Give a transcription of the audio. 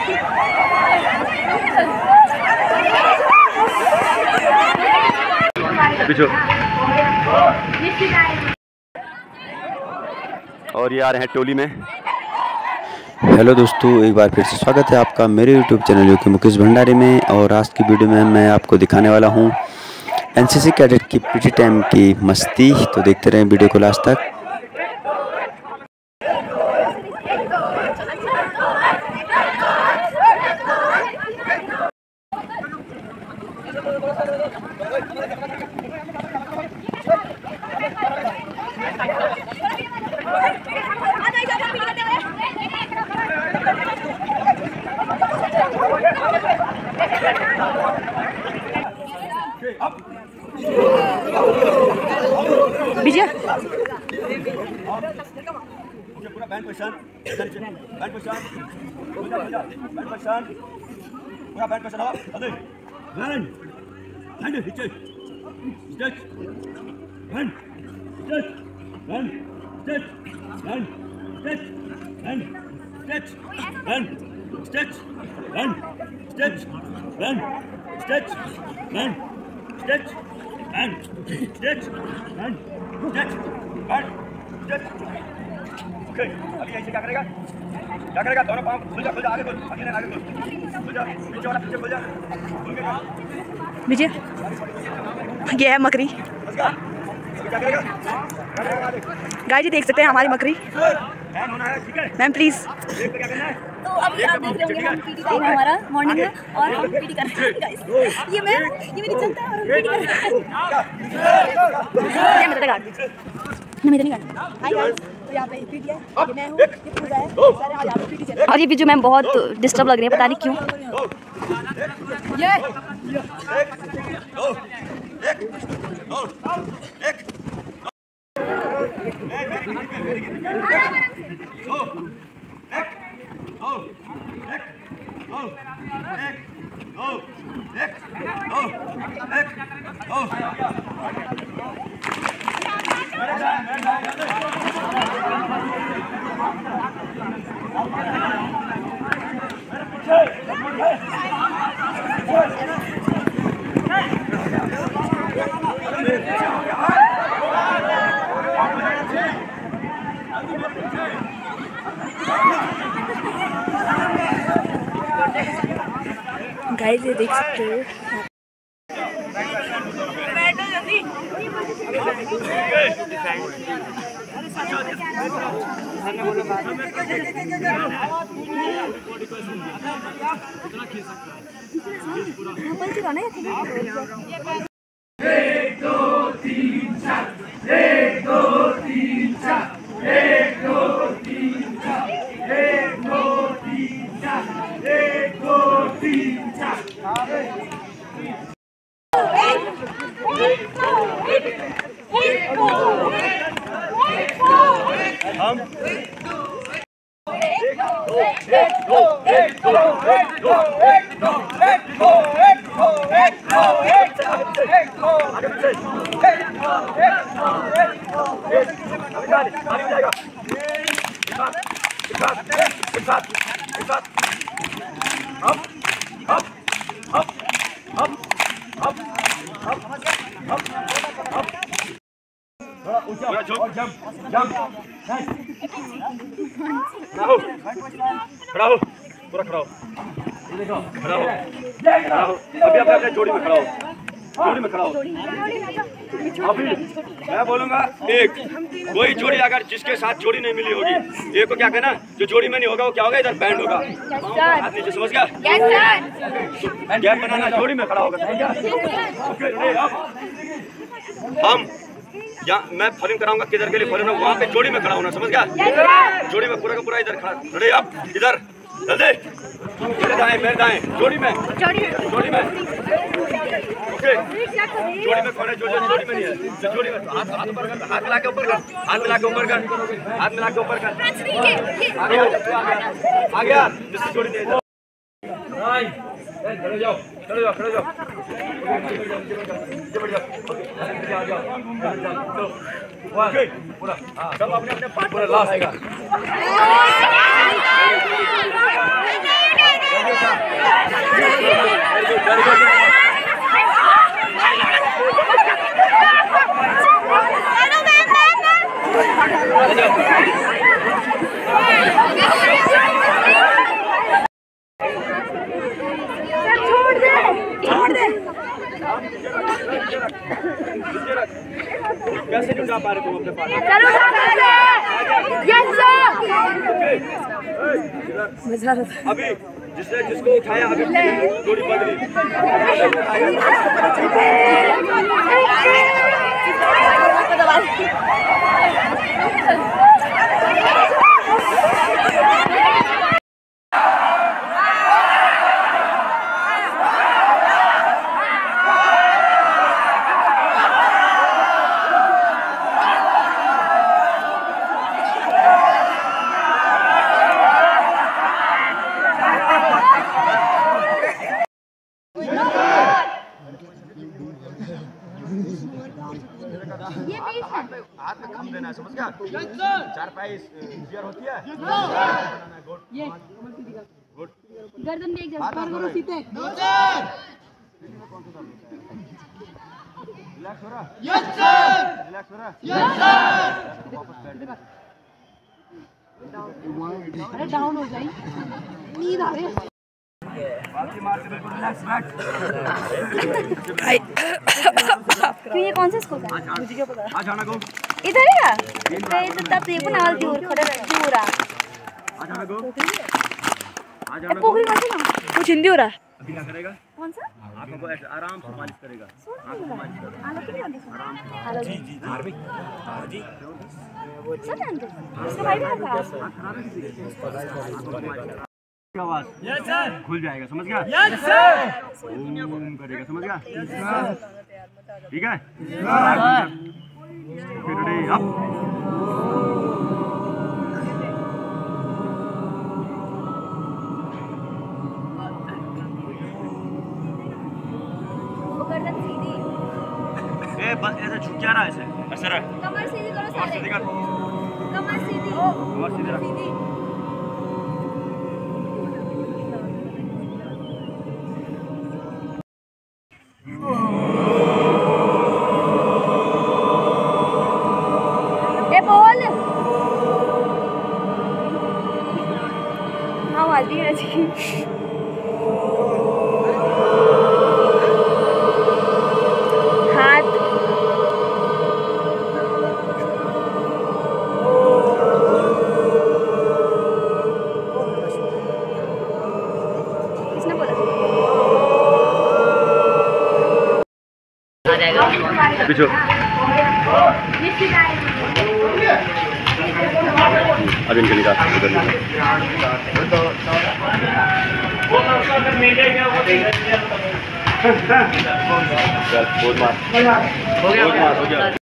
और ये आ रहे हैं टोली में। हेलो दोस्तों, एक बार फिर से स्वागत है आपका मेरे यूट्यूब चैनल योगी मुकेश भंडारी में। और आज की वीडियो में मैं आपको दिखाने वाला हूं एनसीसी कैडेट की पीटी टाइम की मस्ती। तो देखते रहें वीडियो को लास्ट तक। विजय पूरा band position, band position, band position, पूरा बैंड पोजीशन हो, अरे बैंड नीचे stretch band stretch band stretch band stretch band stretch band stretch band stretch band stretch band stretch band stretch band stretch band stretch. Okay, अभी ऐसे क्या करेगा दोनों पाँव खुल जा आगे बोल, आगे बोल, खुल जा पीछे वाला पीछे खुल जा। विजय ये है मकरी। क्या करेगा गाइस जी देख सकते हैं हमारी मकरी। हैंड होना है, ठीक है मैम प्लीज। देख क्या करना है। तो अभी आप देख रहे होंगे हम पीटी टाइम है हमारा मॉर्निंग में और हम पीटी कर रहे हैं गाइस। ये मेरी जनता है और हम पीटी कर रहे हैं। ये मेरा गार्ड मेरा नहीं गार्ड। हाय गाइस, तो यहाँ पे पीटी है, ये मैं हूँ, ये पूजा है, सारे आज यहाँ पे पीटी चल रहा है। और ये विजय मैम बहुत डिस्टर्ब लग रही है, पता नहीं क्यों। गाइस ये देख सकते हो खड़ा हो, पूरा खड़ा हो, खड़ा हो, अभी अपने जोड़ी में खड़ा हो, जोड़ी में खड़ा हो। अभी मैं बोलूंगा एक कोई जोड़ी अगर जिसके साथ जोड़ी नहीं मिली होगी, एक को क्या कहना, जो जोड़ी में नहीं होगा वो क्या होगा, इधर बैंड होगा। हाथ नीचे, समझ गया? गैप बनाना, जोड़ी में खड़ा होगा। हम या मैं फॉलिंग कराऊंगा, किधर के लिए फॉलिंग, वहाँ पे जोड़ी में खड़ा होना, समझ गया? जोड़ी में पूरा का पूरा इधर खड़ा, रेडी अब इधर जल्दी, मेरे दाएं जोड़ी में ओके, जोड़ी में कौन है, जो जोड़ी में नहीं है, जोड़ी में हाथ मिला के ऊपर कर, हाथ मिला के ऊपर कर, हाथ मिला के ऊपर कर, आ गया जिसकी जोड़ी नहीं है। खड़े जाओ, खड़े जाओ, खड़े जाओ, पूरा सब अपने अपने पूरा लास्ट आएगा। ना पा रहे तुम अपने पार्टनर। चलो यस सर। अभी जिसने जिसको उठाया अभी जोड़ी बढ़ गई। हाथ में कम देना है, समझ गया? चार पाई गियर होती है। गुड। गर्दन भी एक जगह पर करो सीधे। रिलैक्स हो रहा? Yes sir. रिलैक्स हो रहा? Yes sir. वापस बैठ। अरे डाउन हो जाए, नींद आ रही है। बाकी मार के बिल्कुल रिलैक्स बैठ। क्यों ये कौन सा स्कूल है? मुझे क्या पता। आ जाना को। इधर है क्या? तो तब तो ये को नाल दूर खड़े दूर आ। आ जाना को। आ जाना को। पोखरी कौन सा? कुछ हिंदी हो रहा है। अभी क्या करेगा? कौन सा? आंखों को ऐसे आराम से मालिश करेगा। आंखों को मालिश करेगा। आलो की नहीं आती? आलो जी जी जी। सब जानते हैं। उसका भाई भी था। आवाज यस सर खुल जाएगा, समझ गया? Yes sir. ओम करेगा, समझ गया? ठीक है। Ready up. गर्दन सीधी। ए बस ऐसे झुक क्या रहा है ऐसे? ऐसे रहा। कमर सीधी करो कमर सीधी कर। कमर सीधी। कमर सीधी रख। सीधी। ए बोल। हाँ वाली है जी। हाथ। किसने बोला? पीछे अब इनके निकाल उधर निकाल। चल बहुत मार हो गया।